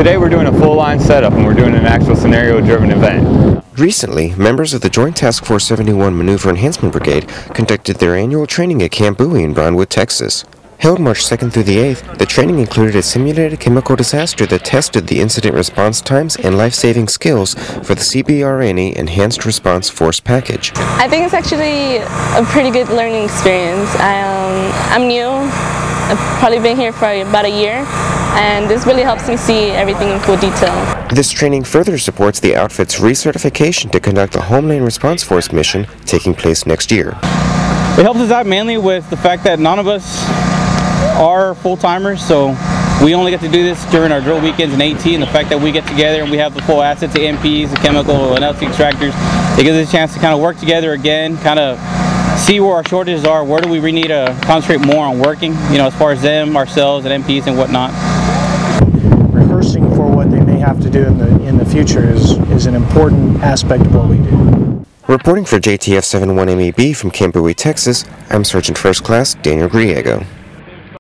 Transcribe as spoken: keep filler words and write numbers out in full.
Today we're doing a full line setup and we're doing an actual scenario driven event. Recently, members of the Joint Task Force seventy-one Maneuver Enhancement Brigade conducted their annual training at Camp Bowie in Brownwood, Texas. Held March second through the eighth, the training included a simulated chemical disaster that tested the incident response times and life-saving skills for the C B R N E Enhanced Response Force package. I think it's actually a pretty good learning experience. I, um, I'm new. I've probably been here for about a year, and this really helps me see everything in full detail. This training further supports the outfit's recertification to conduct the Homeland Response Force mission taking place next year. It helps us out mainly with the fact that none of us are full-timers, so we only get to do this during our drill weekends in AT, and the fact that we get together and we have the full assets, the M Ps, the chemical and L T extractors, it gives us a chance to kind of work together again, kind of see where our shortages are, where do we really need to concentrate more on working, you know, as far as them, ourselves, and M Ps and whatnot. Rehearsing for what they may have to do in the in the future is, is an important aspect of what we do. Reporting for J T F seventy-one M E B from Camp Bowie, Texas, I'm Sergeant First Class Daniel Griego.